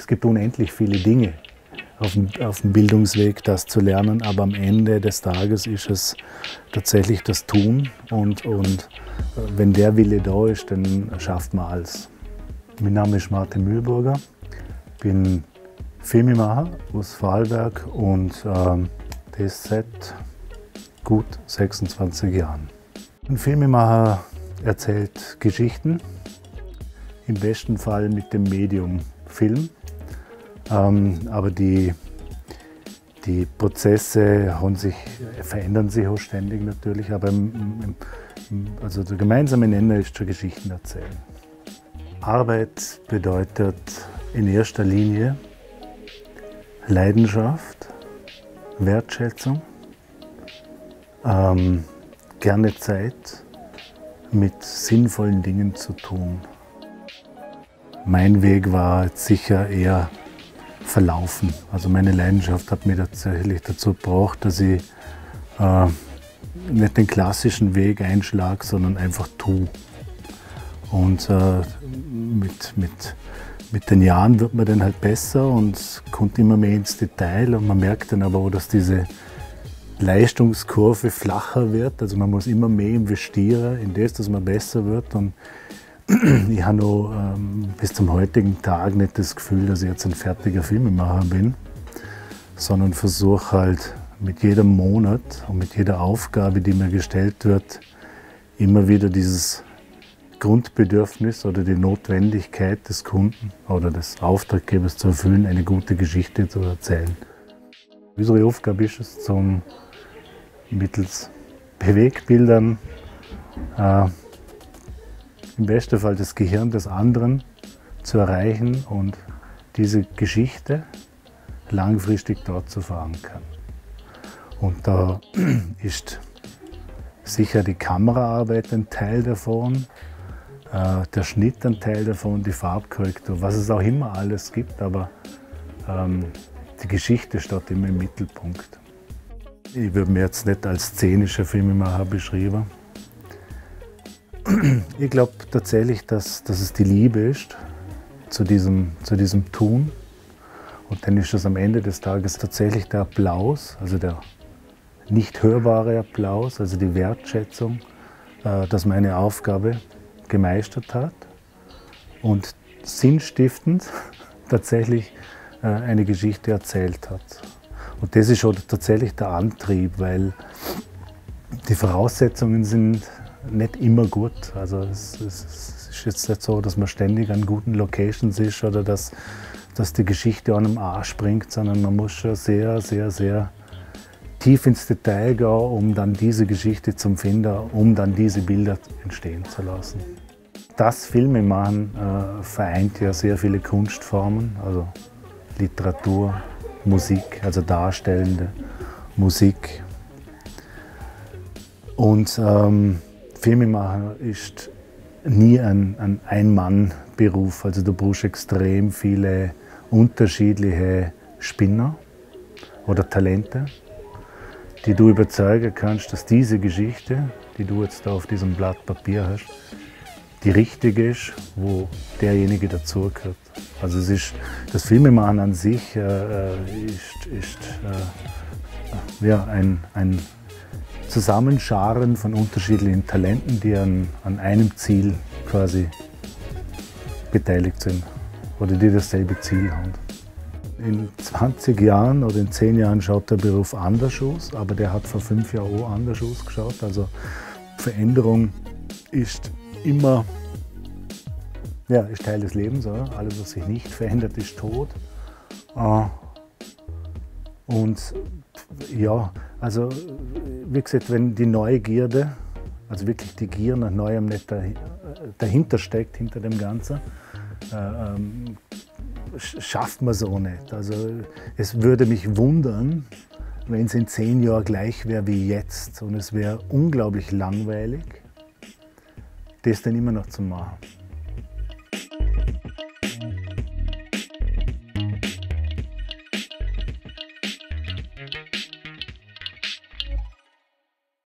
Es gibt unendlich viele Dinge auf dem Bildungsweg, das zu lernen, aber am Ende des Tages ist es tatsächlich das Tun und wenn der Wille da ist, dann schafft man alles. Mein Name ist Martin Mühlburger, bin Filmemacher aus Vorarlberg und das seit gut 26 Jahren. Ein Filmemacher erzählt Geschichten, im besten Fall mit dem Medium Film. Aber die Prozesse verändern sich auch ständig natürlich, aber also der gemeinsame Nenner ist schon Geschichten erzählen. Arbeit bedeutet in erster Linie Leidenschaft, Wertschätzung, gerne Zeit mit sinnvollen Dingen zu tun. Mein Weg war sicher eher verlaufen. Also meine Leidenschaft hat mich tatsächlich dazu gebracht, dass ich nicht den klassischen Weg einschlage, sondern einfach tue. Und mit den Jahren wird man dann halt besser und kommt immer mehr ins Detail und man merkt dann aber auch, dass diese Leistungskurve flacher wird. Also man muss immer mehr investieren in das, dass man besser wird. Und ich habe noch bis zum heutigen Tag nicht das Gefühl, dass ich jetzt ein fertiger Filmemacher bin, sondern versuche halt mit jedem Monat und mit jeder Aufgabe, die mir gestellt wird, immer wieder dieses Grundbedürfnis oder die Notwendigkeit des Kunden oder des Auftraggebers zu erfüllen, eine gute Geschichte zu erzählen. Unsere Aufgabe ist es, mittels Bewegbildern im besten Fall das Gehirn des anderen zu erreichen und diese Geschichte langfristig dort zu verankern. Und da ist sicher die Kameraarbeit ein Teil davon, der Schnitt ein Teil davon, die Farbkorrektur, was es auch immer alles gibt, aber die Geschichte steht immer im Mittelpunkt. Ich würde mich jetzt nicht als szenischer Filmemacher beschreiben. Ich glaube tatsächlich, dass es die Liebe ist zu diesem Tun. Und dann ist es am Ende des Tages tatsächlich der Applaus, also der nicht hörbare Applaus, also die Wertschätzung, dass man eine Aufgabe gemeistert hat und sinnstiftend tatsächlich eine Geschichte erzählt hat. Und das ist schon tatsächlich der Antrieb, weil die Voraussetzungen sind nicht immer gut. Also es ist jetzt nicht so, dass man ständig an guten Locations ist oder dass die Geschichte an einem Arsch springt, sondern man muss schon sehr, sehr, sehr tief ins Detail gehen, um dann diese Geschichte zu finden, um dann diese Bilder entstehen zu lassen. Das Filmemachen vereint ja sehr viele Kunstformen, also Literatur, Musik, also darstellende Musik. Und Filmemacher ist nie ein Ein-Mann-Beruf. Also du brauchst extrem viele unterschiedliche Spinner oder Talente, die du überzeugen kannst, dass diese Geschichte, die du jetzt da auf diesem Blatt Papier hast, die richtige ist, wo derjenige dazugehört. Also das Filmemachen an sich ist ein Zusammenscharen von unterschiedlichen Talenten, die an einem Ziel quasi beteiligt sind oder die dasselbe Ziel haben. In 20 Jahren oder in 10 Jahren schaut der Beruf anders aus, aber der hat vor 5 Jahren auch anders ausgeschaut. Also Veränderung ist immer ist Teil des Lebens. Oder? Alles, was sich nicht verändert, ist tot. Und ja, also wie gesagt, wenn die Neugierde, also wirklich die Gier nach Neuem nicht dahinter steckt, hinter dem Ganzen, schafft man es auch nicht. Also es würde mich wundern, wenn es in 10 Jahren gleich wäre wie jetzt. Und es wäre unglaublich langweilig, das dann immer noch zu machen.